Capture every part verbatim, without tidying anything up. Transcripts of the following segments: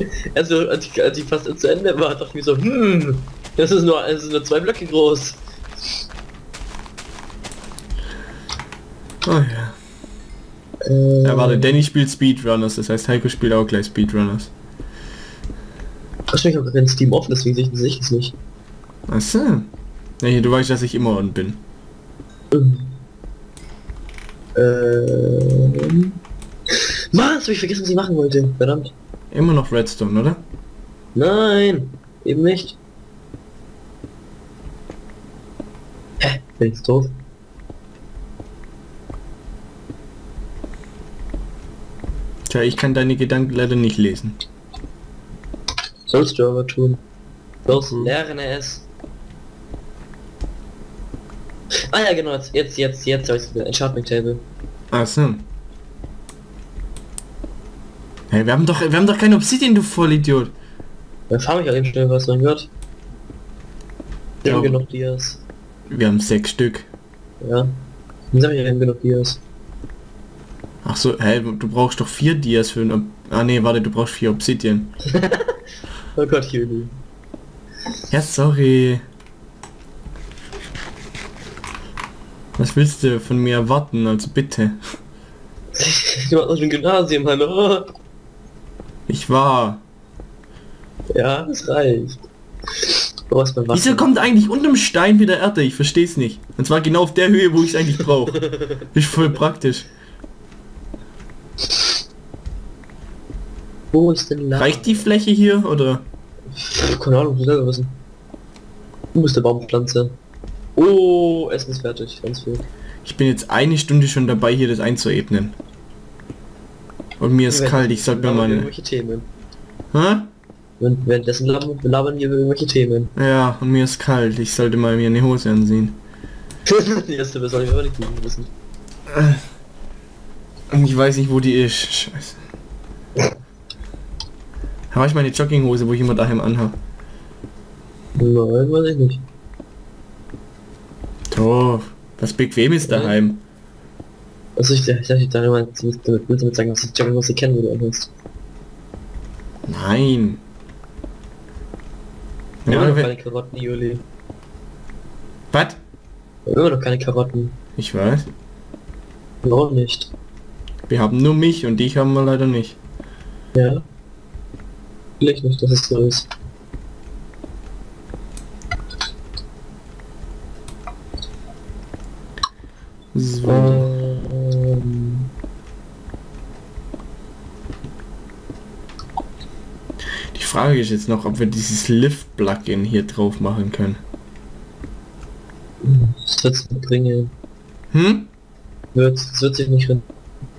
Also als ich, als ich fast zu Ende war, dachte ich mir so, hm, das ist nur, das ist nur zwei Blöcke groß. Oh ja. Äh, Ja, warte, Danny spielt Speedrunners, das heißt Heiko spielt auch gleich Speedrunners. Ich habe gar kein Steam offen, deswegen sehe ich, sehe ich das nicht. Achso. Ja, hier, du weißt, dass ich immer on bin. Ähm... Mann, das habe ich vergessen, was ich machen wollte. Verdammt. Immer noch Redstone, oder? Nein, eben nicht. Hä? Bin ich jetzt doof? Tja, ich kann deine Gedanken leider nicht lesen. Sollst du aber tun. Los, Mhm. lerne es. Ah ja, genau, jetzt, jetzt, jetzt, jetzt habe ich wieder Enchantment Table. Achso. Hey, wir haben doch, wir haben doch kein Obsidian, du Vollidiot. Dann fahr ich auch eben schnell was, mein Gott. Wir haben Ja. genug Dias. Wir haben sechs Stück. Ja. Dann sag ich, wir haben genug Dias. Ach so, hä, du brauchst doch vier Dias für ein Ob Ah nee, warte, du brauchst vier Obsidian. Oh Gott, Juli. Ja, sorry. Was willst du von mir erwarten? Also bitte. Du machst aus dem Gymnasium, Mann. Oh. Ich war. Ja, das reicht. Du brauchst mal Wieso Wasser. kommt eigentlich unterm Stein wieder Erde? Ich versteh's nicht. Und zwar genau auf der Höhe, wo ich es eigentlich brauche. Ist voll praktisch. Wo ist denn Lava? Reicht die Fläche hier oder? Keine Ahnung, du selber wissen. Du bist der Baumpflanze. Oh, Essen ist fertig, ganz viel. Ich bin jetzt eine Stunde schon dabei, hier das einzuebnen. Und mir ist kalt, ich sollte mir labern mal... irgendwelche Themen. Hä? Und währenddessen labern, labern wir über irgendwelche Themen. Ja, und mir ist kalt, ich sollte mal mir eine Hose anziehen. Die erste soll ich aber nicht wissen. Und ich weiß nicht, wo die ist. Scheiße. Habe ich meine Jogginghose, wo ich immer daheim anhabe? Nein, weiß ich nicht. Doch, was bequem ist daheim. Also ich, ich dachte, ich dachte mal, du willst damit, willst damit sagen, was ich Jogginghose kennen, wo du anhörst. Nein. Wir Ja, haben noch we- keine Karotten, Juli. Was? Wir haben immer noch keine Karotten. Ich weiß. Warum nicht? Wir haben nur mich und dich haben wir leider nicht. Ja. Vielleicht nicht, dass es so ist. So. Ähm, Die Frage ist jetzt noch, ob wir dieses Lift-Plugin hier drauf machen können. das wird's nicht bringen. Hm? Wird's, das wird sich nicht rin.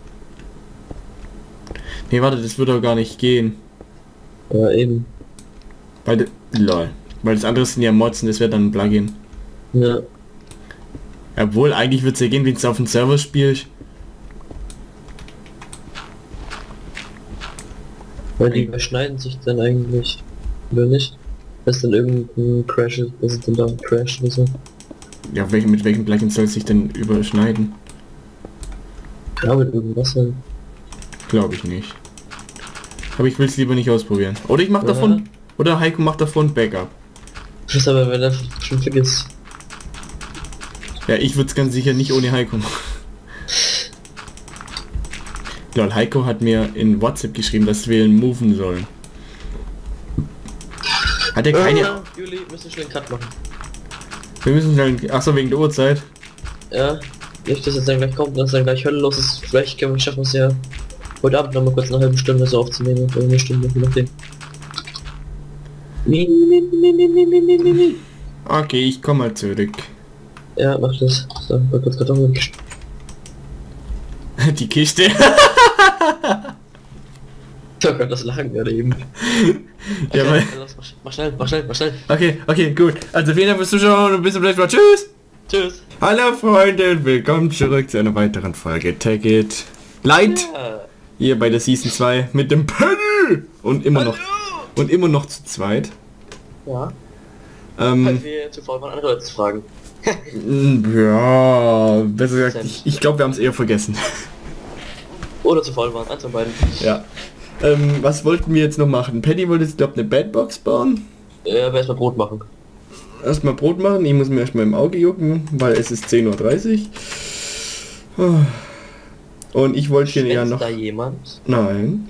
Nee, warte, das würde doch gar nicht gehen. Ja, eben. Weil, de- lol. Weil das andere sind ja Mods und das wäre dann ein Plugin. Ja. Obwohl, eigentlich würde es ja gehen, wenn du auf dem Server spielst. Weil die überschneiden sich dann eigentlich. Oder nicht? Dass dann irgendein Crash ist, dass es dann da Crash oder so. Ja, welch, mit welchem Plugin soll es sich denn überschneiden? Ja, mit irgendwas halt. Glaube ich nicht. Aber ich will es lieber nicht ausprobieren. Oder ich mache Ja. davon... Oder Heiko macht davon ein Backup. Das ist aber, wenn er schon vergisst. Ja, ich würde es ganz sicher nicht ohne Heiko machen. Lol, Heiko hat mir in WhatsApp geschrieben, dass wir ihn moven sollen. Hat er keine... Ja, Juli, müssen schnell einen Cut machen. Wir müssen schnell... Achso, wegen der Uhrzeit. Ja. Nicht, dass es dann gleich kommt, dass es dann gleich Hölle los ist. Vielleicht können wir schaffen es ja heute Abend noch mal kurz eine halbe Stunde so aufzunehmen. Oder eine Stunde, je nachdem. Mi, mi, mi, mi, mi, mi, mi, mi, mi. Okay, ich komme mal zurück. Ja, mach das. So, mal kurz Kartoffeln. Die Kiste. Oh Gott, das Lachen gerade eben. Ja, weil... Los, mach, mach schnell, mach schnell, mach schnell. Okay, okay, gut. Also vielen Dank fürs Zuschauen und bis zum nächsten Mal. Tschüss! Tschüss. Hallo Freunde und willkommen zurück zu einer weiteren Folge Take It Light. Ja. Hier bei der Season zwei mit dem Penny! Und immer noch... Und immer noch zu zweit. Ja. Ähm, Weil wir zu faul waren, andere Leute zu fragen. ja, besser gesagt, ich, ich glaube, wir haben es eher vergessen. Oder zu faul waren, eins von beiden. Ja. Ähm, was wollten wir jetzt noch machen? Paddy wollte jetzt, glaube ich, eine Badbox bauen. Ja, aber erstmal Brot machen. Erstmal Brot machen, ich muss mir erstmal im Auge jucken, weil es ist zehn Uhr dreißig. Und ich wollte hier ja noch... da jemand? Nein.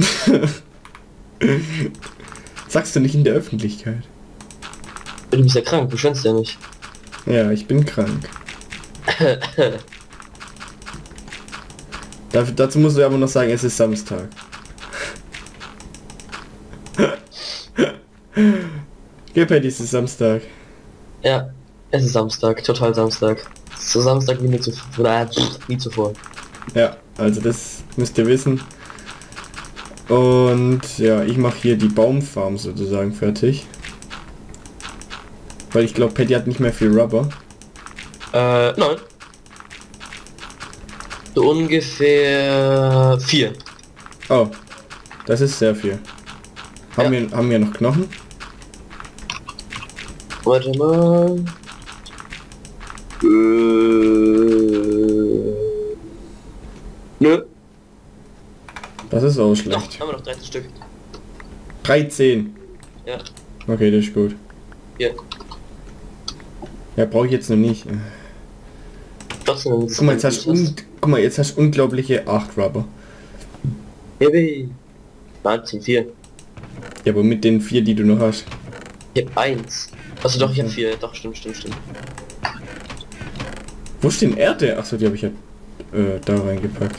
Sagst du nicht in der Öffentlichkeit. Du bist ja krank, du schwänzt ja nicht. Ja, ich bin krank. Da, dazu musst du aber noch sagen, es ist Samstag. Geh, Paddy, es ist Samstag. Ja, es ist Samstag, total Samstag. So Samstag wie nie zuvor. Äh, nie zuvor. Ja, also das müsst ihr wissen. Und ja, ich mache hier die Baumfarm sozusagen fertig. Weil ich glaube, Paddy hat nicht mehr viel Rubber. Äh, nein. So ungefähr vier. Oh, das ist sehr viel. Haben, Ja. wir, haben wir noch Knochen? Warte mal. Äh, nö. Das ist auch Doch, schlecht. haben wir noch dreizehn Stück. dreizehn. Ja. Okay, das ist gut. Hier. Ja, brauche ich jetzt noch nicht. Trotzdem. Guck mal, jetzt hast du un guck mal, jetzt hast du unglaubliche acht Rubber. Baby. neunzehn, vier. Ja, aber mit den vier, die du noch hast. Ich hab eins. Also doch, ich hab vier. Doch, stimmt, stimmt, stimmt. Wo ist denn Erde? Achso, die habe ich ja äh, da reingepackt.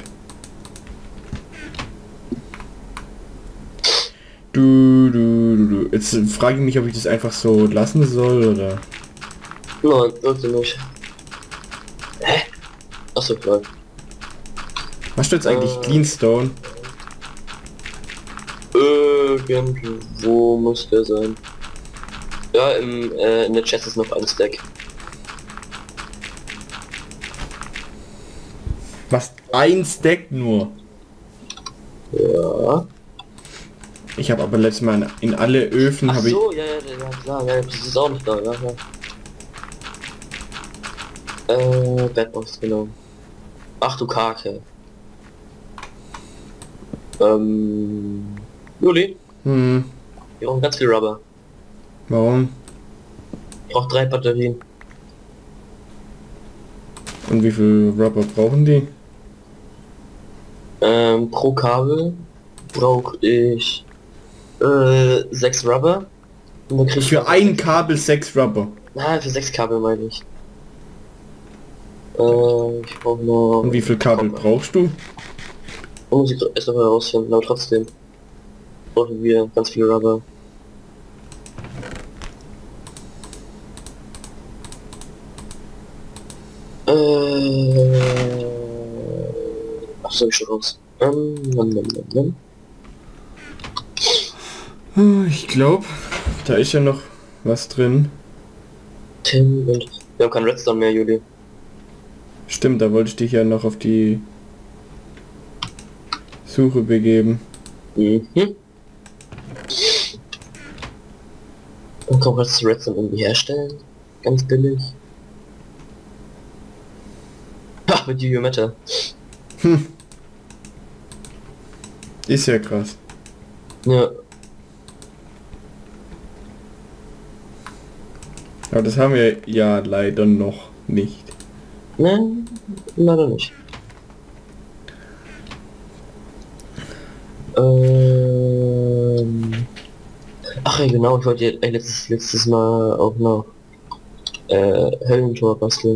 Du, du, du, du. Jetzt frage ich mich, ob ich das einfach so lassen soll, oder... Nein, wirklich nicht. Hä? Achso, klar. Was steht jetzt eigentlich? Äh. Cleanstone? Irgendwo muss der sein. Ja, im, äh, in der Chest ist noch ein Stack. Was? Ein Stack nur? Ja. Ich habe aber letztes Mal in alle Öfen Ach habe ich... so, ja, ja, ja, klar, ja, das ist auch nicht da, ja, ja. Äh, Bedbox, genau. Ach du Kacke. Ähm, Juli, Hm, wir brauchen ganz viel Rubber. warum? Ich brauche drei Batterien. Und wie viel Rubber brauchen die? Ähm, pro Kabel brauche ich äh, sechs Rubber. Und dann krieg ich Für ein Kabel sechs Rubber. Na, für sechs Kabel meine ich. Äh, ich brauche noch... Und wie viel Kabel brauchst du? Oh, muss ich erst noch mal herausfinden, aber trotzdem brauchen wir ganz viel Rubber. Äh, ach so, ich schon raus. Ähm, nam, nam, nam, nam. Ich glaube, da ist ja noch was drin. Tim und... Wir haben keinen Redstone mehr, Juli. Stimmt, da wollte ich dich ja noch auf die Suche begeben. Mhm. Und kann man das Redstone irgendwie herstellen? Ganz billig. Ach, mit You Matter. Hm. Ist ja krass. Ja. Aber das haben wir ja leider noch nicht. Nein, leider nicht. Ähm... Ach ja, genau, ich wollte ja letztes, letztes Mal auch noch äh, Höllentor basteln.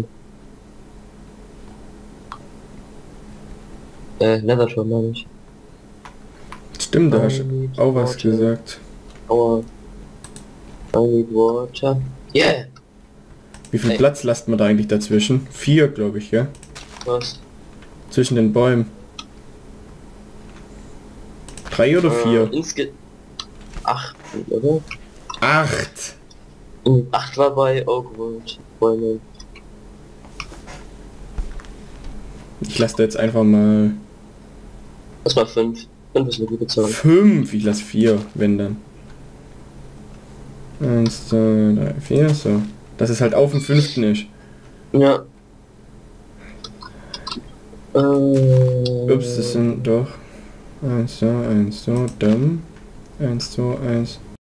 Äh, Nethertor meine ich. Stimmt, da hast I need du auch was water. gesagt. Aua. I need water. Yeah! Wie viel Ey. Platz lasst man da eigentlich dazwischen? Vier, glaube ich, ja? Was? Zwischen den Bäumen. Drei oder vier? Äh, insge... Acht, oder? Acht! Mhm, acht war bei Oakwood. Bäume. Ich lasse da jetzt einfach mal Das war fünf. fünf ist eine gute Zahl. fünf. Ich lasse vier, wenn dann. Eins, zwei, drei, vier, so. Dass es halt auf dem fünften ist. Ja. Äh, Ups, das sind doch... Eins, zwei, eins, zwei, dumm. Eins, zwei, eins.